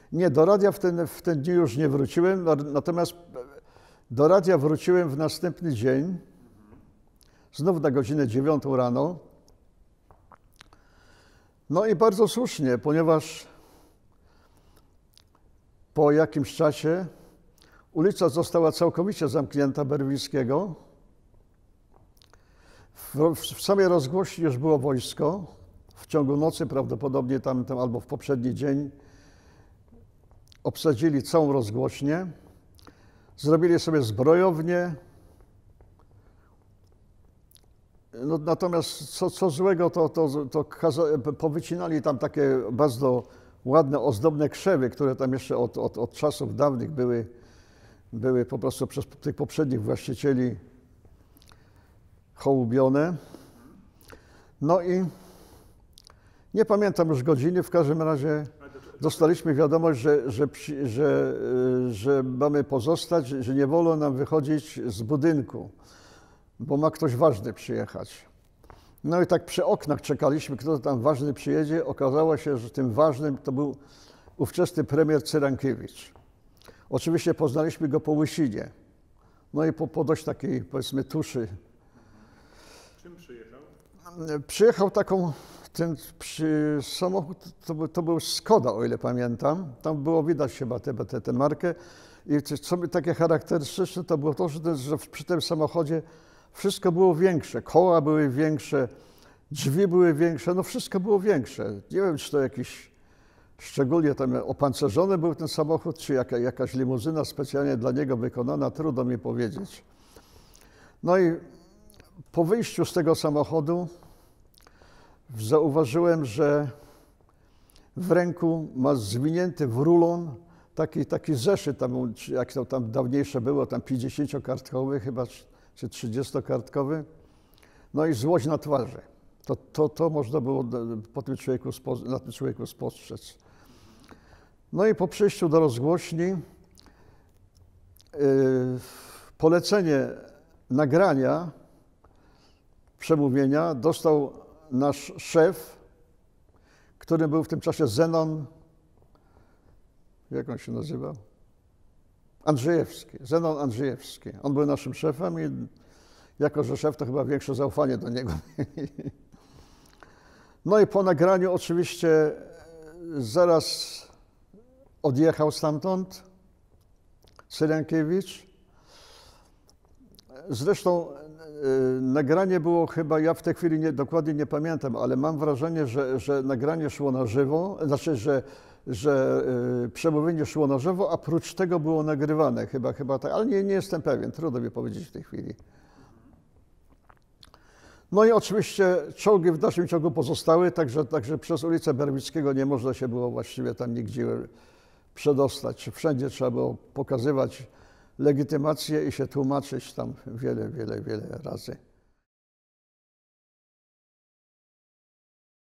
Nie, do radia w ten dzień już nie wróciłem, natomiast do radia wróciłem w następny dzień, znów na godzinę 9 rano. No i bardzo słusznie, ponieważ po jakimś czasie ulica została całkowicie zamknięta Berwińskiego. W samej rozgłośni już było wojsko. W ciągu nocy prawdopodobnie tam albo w poprzedni dzień obsadzili całą rozgłośnię. Zrobili sobie zbrojownię. No, natomiast co złego, to powycinali tam takie bardzo ładne, ozdobne krzewy, które tam jeszcze od czasów dawnych były po prostu przez tych poprzednich właścicieli hołubione. No i nie pamiętam już godziny, w każdym razie dostaliśmy wiadomość, że mamy pozostać, że nie wolno nam wychodzić z budynku, bo ma ktoś ważny przyjechać. No i tak przy oknach czekaliśmy, kto tam ważny przyjedzie. Okazało się, że tym ważnym to był ówczesny premier Cyrankiewicz. Oczywiście poznaliśmy go po łysinie. No i po dość takiej, powiedzmy, tuszy. Czym przyjechał? Przyjechał ten samochód, to był Skoda, o ile pamiętam. Tam było widać chyba tę markę. I co takie charakterystyczne, to było to, że przy tym samochodzie wszystko było większe. Koła były większe, drzwi były większe, no wszystko było większe. Nie wiem, czy to jakiś szczególnie tam opancerzony był ten samochód, czy jakaś limuzyna specjalnie dla niego wykonana, trudno mi powiedzieć. No i po wyjściu z tego samochodu zauważyłem, że w ręku ma zwinięty w rulon taki zeszyt, jak to tam dawniejsze było, tam 50-kartkowy chyba, czy 30-kartkowy. No i złość na twarzy. To można było na tym człowieku spostrzec. No i po przyjściu do rozgłośni polecenie nagrania przemówienia dostał nasz szef, który był w tym czasie Zenon, jak on się nazywał? Andrzejewski, Zenon Andrzejewski. On był naszym szefem i jako że szef, to chyba większe zaufanie do niego. No i po nagraniu oczywiście zaraz odjechał stamtąd Cyrankiewicz. Zresztą nagranie było chyba, ja w tej chwili dokładnie nie pamiętam, ale mam wrażenie, że nagranie szło na żywo, znaczy, że przemówienie szło na żywo, a prócz tego było nagrywane, chyba tak, ale nie jestem pewien, trudno mi powiedzieć w tej chwili. No i oczywiście czołgi w dalszym ciągu pozostały, także przez ulicę Berwickiego nie można się było właściwie tam nigdzie przedostać. Wszędzie trzeba było pokazywać legitymację i się tłumaczyć tam wiele razy.